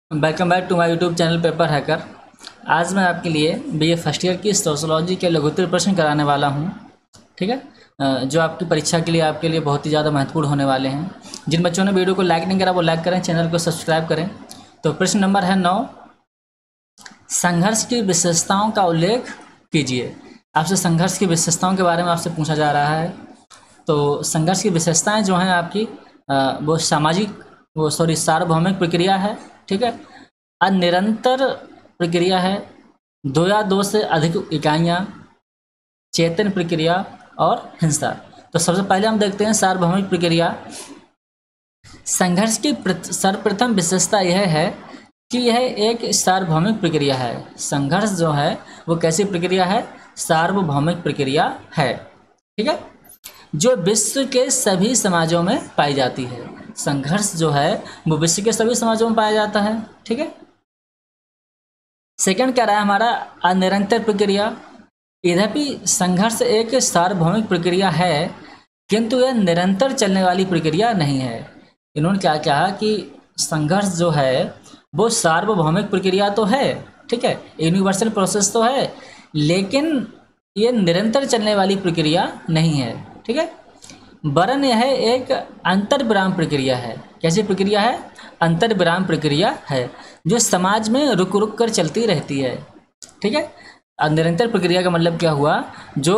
Welcome back to my YouTube channel paper hacker. आज मैं आपके लिए बीए फर्स्ट ईयर की सोशियोलॉजी के लघुत्तर प्रश्न कराने वाला हूं। ठीक है, जो आपकी परीक्षा के लिए आपके लिए बहुत ही ज़्यादा महत्वपूर्ण होने वाले हैं। जिन बच्चों ने वीडियो को लाइक नहीं करा वो लाइक करें, चैनल को सब्सक्राइब करें। तो प्रश्न नंबर है 9, संघर्ष की विशेषताओं का उल्लेख कीजिए। आपसे संघर्ष की विशेषताओं के बारे में आपसे पूछा जा रहा है। तो संघर्ष की विशेषताएं जो हैं आपकी वो सार्वभौमिक प्रक्रिया है। ठीक है, अनिरंतर प्रक्रिया है, 2 या 2 से अधिक इकाइयाँ, चेतन प्रक्रिया और हिंसा। तो सबसे पहले हम देखते हैं सार्वभौमिक प्रक्रिया। संघर्ष की सर्वप्रथम विशेषता यह है कि यह एक सार्वभौमिक प्रक्रिया है। संघर्ष जो है वो कैसी प्रक्रिया है? सार्वभौमिक प्रक्रिया है। ठीक है, जो विश्व के सभी समाजों में पाई जाती है। संघर्ष जो है वो विश्व के सभी समाजों में पाया जाता है। ठीक है, सेकंड क्या रहा है हमारा? अनिरंतर प्रक्रिया। यद्यपि संघर्ष एक सार्वभौमिक प्रक्रिया है किंतु यह निरंतर चलने वाली प्रक्रिया नहीं है। इन्होंने क्या कहा कि संघर्ष जो है वो सार्वभौमिक प्रक्रिया तो है, ठीक है, यूनिवर्सल प्रोसेस तो है, लेकिन ये निरंतर चलने वाली प्रक्रिया नहीं है। ठीक है, वरन यह एक अंतर्विराम प्रक्रिया है। कैसी प्रक्रिया है? अंतर्विराम प्रक्रिया है, जो समाज में रुक रुक कर चलती रहती है। ठीक है, निरंतर प्रक्रिया का मतलब क्या हुआ? जो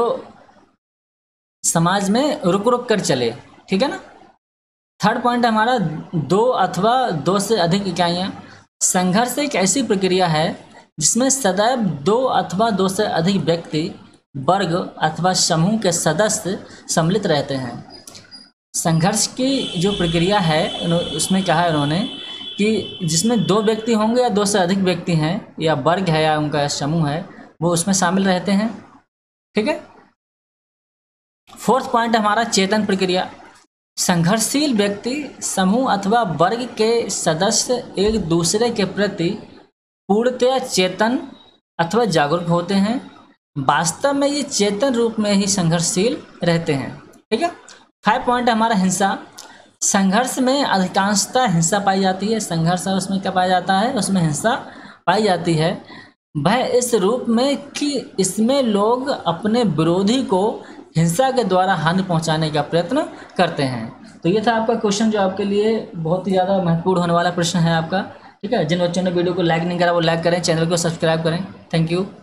समाज में रुक रुक कर चले। ठीक है ना। थर्ड पॉइंट हमारा 2 अथवा 2 से अधिक इकाइयाँ। संघर्ष एक ऐसी प्रक्रिया है जिसमें सदैव 2 अथवा 2 से अधिक व्यक्ति, वर्ग अथवा समूह के सदस्य सम्मिलित रहते हैं। संघर्ष की जो प्रक्रिया है उसमें कहा है इन्होंने कि जिसमें 2 व्यक्ति होंगे या 2 से अधिक व्यक्ति हैं या वर्ग है या उनका समूह है, वो उसमें शामिल रहते हैं। ठीक है, फोर्थ पॉइंट हमारा चेतन प्रक्रिया। संघर्षशील व्यक्ति, समूह अथवा वर्ग के सदस्य एक दूसरे के प्रति पूर्णतया चेतन अथवा जागरूक होते हैं। वास्तव में ये चेतन रूप में ही संघर्षशील रहते हैं। ठीक है, 5 पॉइंट हमारा हिंसा। संघर्ष में अधिकांशतः हिंसा पाई जाती है। संघर्ष है उसमें क्या पाया जाता है? उसमें हिंसा पाई जाती है। वह इस रूप में कि इसमें लोग अपने विरोधी को हिंसा के द्वारा हानि पहुंचाने का प्रयत्न करते हैं। तो ये था आपका क्वेश्चन, जो आपके लिए बहुत ही ज़्यादा महत्वपूर्ण होने वाला प्रश्न है आपका। ठीक है, जिन बच्चों ने वीडियो को लाइक नहीं करा वो लाइक करें, चैनल को सब्सक्राइब करें। Thank you.